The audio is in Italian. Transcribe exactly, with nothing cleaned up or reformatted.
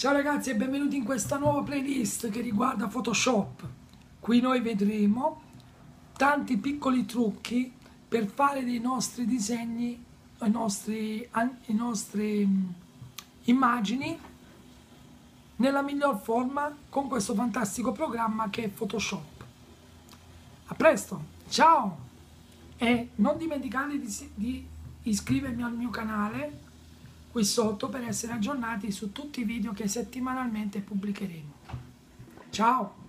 Ciao ragazzi e benvenuti in questa nuova playlist che riguarda Photoshop. Qui noi vedremo tanti piccoli trucchi per fare dei nostri disegni, i nostri, i nostri immagini nella miglior forma con questo fantastico programma che è Photoshop. A presto, ciao! E non dimenticate di, di iscrivervi al mio canale qui sotto per essere aggiornati su tutti i video che settimanalmente pubblicheremo. Ciao!